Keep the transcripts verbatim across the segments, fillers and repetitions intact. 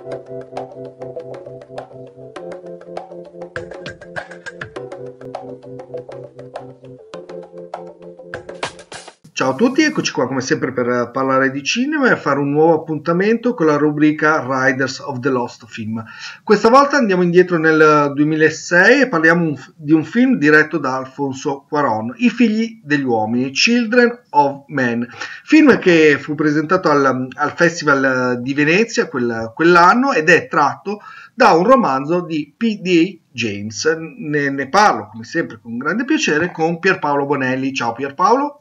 Ciao a tutti, eccoci qua come sempre per parlare di cinema e fare un nuovo appuntamento con la rubrica Riders of the Lost Film. Questa volta andiamo indietro nel duemilasei e parliamo di un film diretto da Alfonso Cuarón, I figli degli uomini, Children of Men, film che fu presentato al, al Festival di Venezia quel, quell'anno ed è tratto da un romanzo di P D James. Ne, ne parlo come sempre con grande piacere con Pierpaolo Bonelli. Ciao Pierpaolo.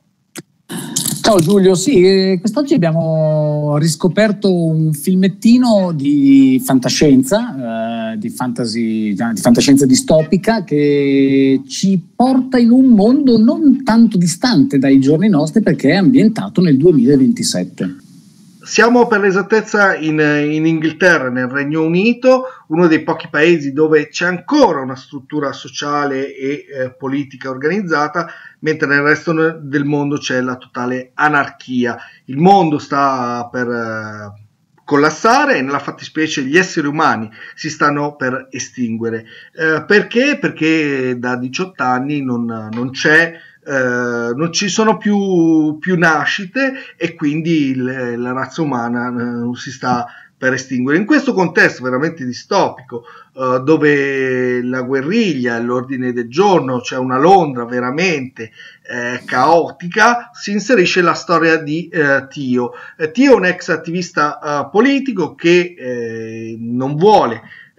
Ciao Giulio, sì, quest'oggi abbiamo riscoperto un filmettino di fantascienza, eh, di, fantasy, di fantascienza distopica che ci porta in un mondo non tanto distante dai giorni nostri perché è ambientato nel duemilaventisette. Siamo per l'esattezza in, in Inghilterra, nel Regno Unito, uno dei pochi paesi dove c'è ancora una struttura sociale e eh, politica organizzata, mentre nel resto del mondo c'è la totale anarchia. Il mondo sta per eh, collassare e nella fattispecie gli esseri umani si stanno per estinguere. Eh, perché? Perché da diciotto anni non, non c'è Uh, non ci sono più, più nascite e quindi le, la razza umana uh, si sta per estinguere. In questo contesto veramente distopico, uh, dove la guerriglia, l'ordine del giorno, c'è una Londra veramente eh, caotica, si inserisce la storia di eh, Tio. Eh, Tio è un ex attivista uh, politico che eh, non vuole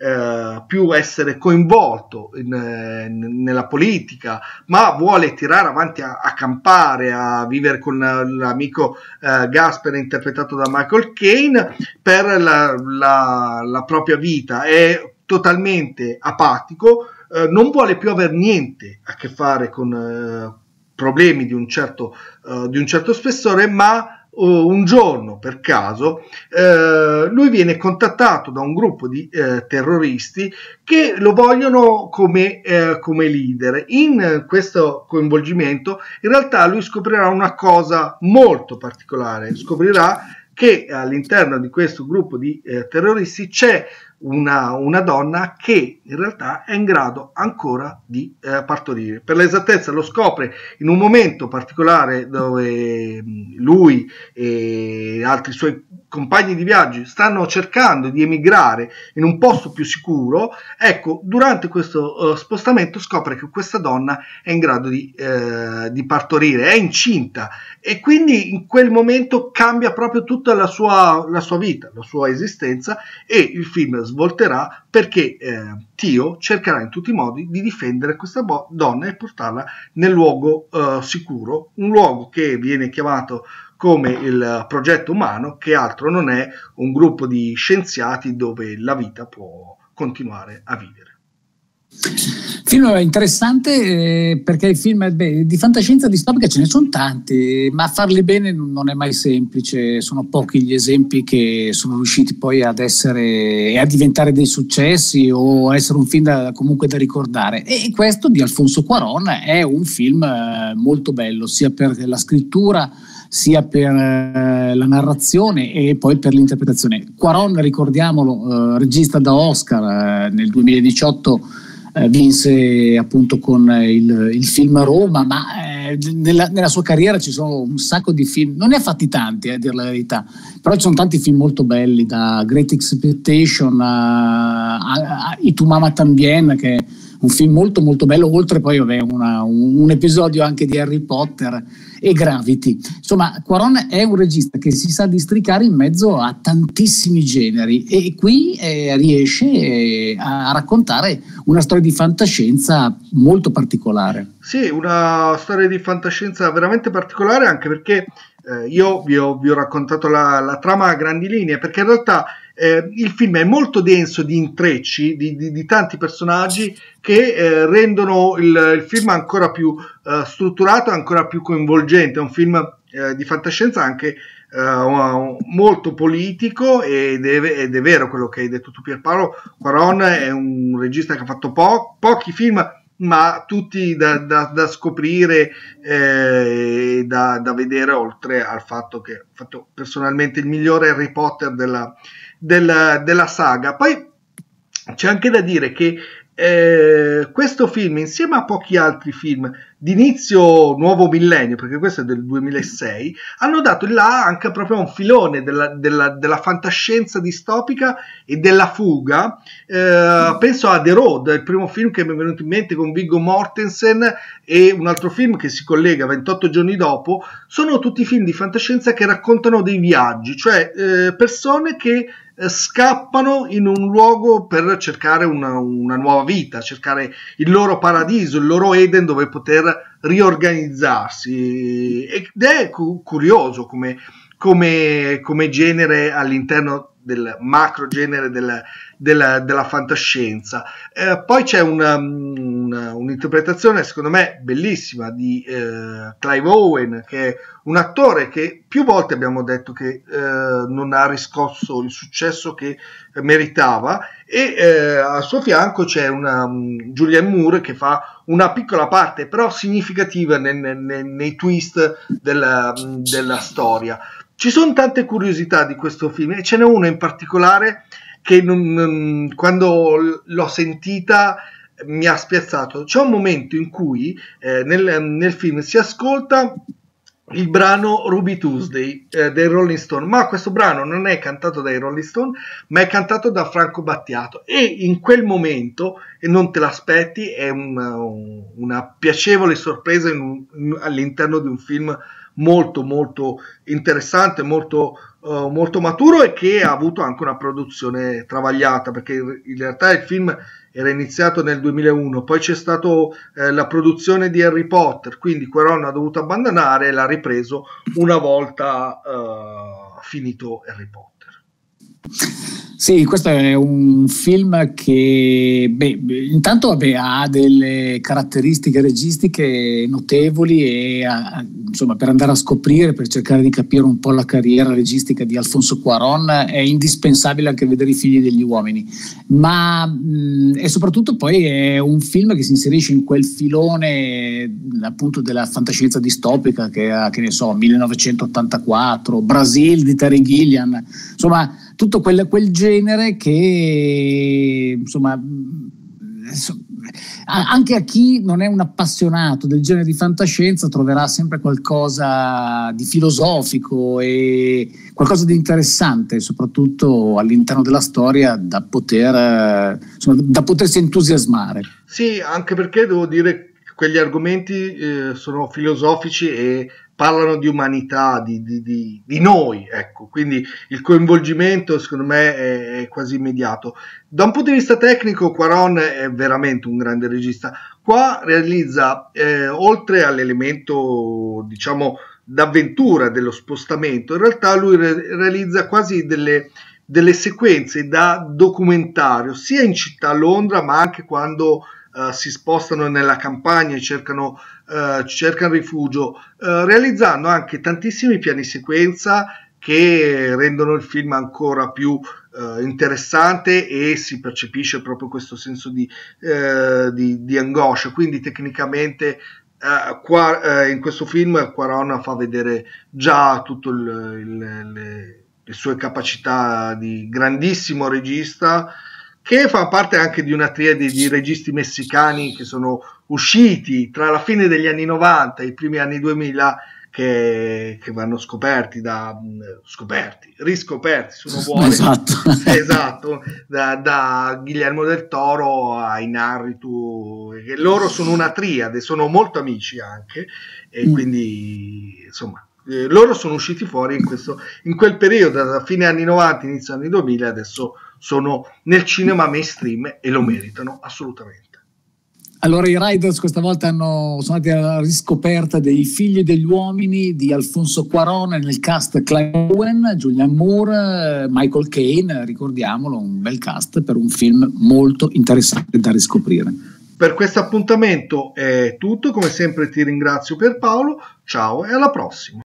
Uh, più essere coinvolto in, eh, nella politica, ma vuole tirare avanti a, a campare, a vivere con l'amico uh, Gasper interpretato da Michael Caine per la, la, la propria vita. È totalmente apatico, uh, non vuole più avere niente a che fare con uh, problemi di un certo, uh, di un certo spessore, ma un giorno per caso eh, lui viene contattato da un gruppo di eh, terroristi che lo vogliono come, eh, come leader. In questo coinvolgimento in realtà lui scoprirà una cosa molto particolare, scoprirà che all'interno di questo gruppo di eh, terroristi c'è una, una donna che in realtà è in grado ancora di eh, partorire. Per l'esattezza lo scopre in un momento particolare dove lui e altri suoi compagni di viaggio stanno cercando di emigrare in un posto più sicuro. Ecco, durante questo uh, spostamento scopre che questa donna è in grado di, eh, di partorire, è incinta, e quindi in quel momento cambia proprio tutta la sua, la sua vita, la sua esistenza, e il film svolterà perché eh, Tio cercherà in tutti i modi di difendere questa bo- donna e portarla nel luogo uh, sicuro, un luogo che viene chiamato come il progetto umano, che altro non è un gruppo di scienziati dove la vita può continuare a vivere. Film interessante eh, perché i film beh, di fantascienza distopica ce ne sono tanti, ma farli bene non è mai semplice. Sono pochi gli esempi che sono riusciti poi ad essere a diventare dei successi o a essere un film da, comunque da ricordare, e questo di Alfonso Cuarón è un film eh, molto bello sia per la scrittura sia per eh, la narrazione e poi per l'interpretazione. Cuarón, ricordiamolo, eh, regista da Oscar, eh, nel duemiladiciotto eh, vinse appunto con il, il film Roma, ma eh, nella, nella sua carriera ci sono un sacco di film, non ne ha fatti tanti eh, a dire la verità, però ci sono tanti film molto belli, da Great Expectation a, a, a Y tu mamá también, che è un film molto molto bello, oltre poi vabbè, una, un, un episodio anche di Harry Potter e Gravity. Insomma, Cuarón è un regista che si sa districare in mezzo a tantissimi generi, e qui eh, riesce eh, a raccontare una storia di fantascienza molto particolare. Sì, una storia di fantascienza veramente particolare, anche perché eh, io vi ho, vi ho raccontato la, la trama a grandi linee, perché in realtà eh, il film è molto denso di intrecci, di, di, di tanti personaggi che eh, rendono il, il film ancora più eh, strutturato, ancora più coinvolgente. È un film eh, di fantascienza anche Uh, molto politico, ed è, ed è vero quello che hai detto tu Pierpaolo. Cuarón è un regista che ha fatto po- pochi film ma tutti da, da, da scoprire e eh, da, da vedere, oltre al fatto che ho fatto personalmente il migliore Harry Potter della, della, della saga. Poi c'è anche da dire che Eh, questo film, insieme a pochi altri film d'inizio nuovo millennio, perché questo è del duemilasei, hanno dato il là anche proprio a un filone della, della, della fantascienza distopica e della fuga. Eh, penso a The Road, il primo film che mi è venuto in mente, con Viggo Mortensen, e un altro film che si collega, ventotto giorni dopo. Sono tutti film di fantascienza che raccontano dei viaggi, cioè eh, persone che scappano in un luogo per cercare una, una nuova vita, cercare il loro paradiso, il loro Eden dove poter riorganizzarsi. Ed è cu- curioso come, come, come genere all'interno del macro genere della, della, della fantascienza. Eh, poi c'è una, una, un'interpretazione secondo me bellissima di eh, Clive Owen, che è un attore che più volte abbiamo detto che eh, non ha riscosso il successo che meritava, e eh, al suo fianco c'è una um, Julianne Moore che fa una piccola parte però significativa nei, nei, nei twist della, della storia. Ci sono tante curiosità di questo film e ce n'è una in particolare che non, non, quando l'ho sentita mi ha spiazzato. C'è un momento in cui eh, nel, nel film si ascolta il brano Ruby Tuesday eh, dei Rolling Stone, ma questo brano non è cantato dai Rolling Stone, ma è cantato da Franco Battiato, e in quel momento, e non te l'aspetti, è una, una piacevole sorpresa in un, in, all'interno di un film molto molto interessante, molto, uh, molto maturo, e che ha avuto anche una produzione travagliata, perché in realtà il film era iniziato nel duemilauno, poi c'è stata eh, la produzione di Harry Potter, quindi Cuarón ha dovuto abbandonare e l'ha ripreso una volta uh, finito Harry Potter. Sì, questo è un film che beh, intanto vabbè, ha delle caratteristiche registiche notevoli, e ha, insomma, per andare a scoprire, per cercare di capire un po' la carriera registica di Alfonso Cuarón, è indispensabile anche vedere I figli degli uomini, ma mh, e soprattutto poi è un film che si inserisce in quel filone appunto della fantascienza distopica che ha, che ne so, millenovecentottantaquattro, Brasil di Terry Gilliam, insomma tutto quel, quel genere che insomma anche a chi non è un appassionato del genere di fantascienza troverà sempre qualcosa di filosofico e qualcosa di interessante, soprattutto all'interno della storia, da poter insomma, da potersi entusiasmare. Sì, anche perché devo dire che quegli argomenti eh, sono filosofici e parlano di umanità, di, di, di, di noi, ecco, quindi il coinvolgimento secondo me è, è quasi immediato. Da un punto di vista tecnico Cuarón è veramente un grande regista. Qua realizza, eh, oltre all'elemento diciamo d'avventura dello spostamento, in realtà lui re- realizza quasi delle, delle sequenze da documentario, sia in città a Londra, ma anche quando Uh, si spostano nella campagna e cercano, uh, cercano rifugio, uh, realizzando anche tantissimi piani sequenza che rendono il film ancora più uh, interessante, e si percepisce proprio questo senso di, uh, di, di angoscia. Quindi tecnicamente uh, qua, uh, in questo film Cuarón fa vedere già tutte le, le sue capacità di grandissimo regista, che fa parte anche di una triade di registi messicani che sono usciti tra la fine degli anni novanta e i primi anni duemila, che, che vanno scoperti, da, scoperti, riscoperti, se uno vuole, esatto, esatto da, da Guillermo del Toro a Iñárritu, che loro sono una triade, sono molto amici anche, e quindi insomma eh, loro sono usciti fuori in, questo, in quel periodo, da fine anni novanta, inizio anni duemila, adesso sono nel cinema mainstream e lo meritano assolutamente. Allora i Riders questa volta hanno, sono andati alla riscoperta dei figli degli uomini di Alfonso Cuarón, nel cast Clive Owen, Julianne Moore, Michael Caine, ricordiamolo, un bel cast per un film molto interessante da riscoprire. Per questo appuntamento è tutto, come sempre ti ringrazio Pierpaolo, ciao e alla prossima.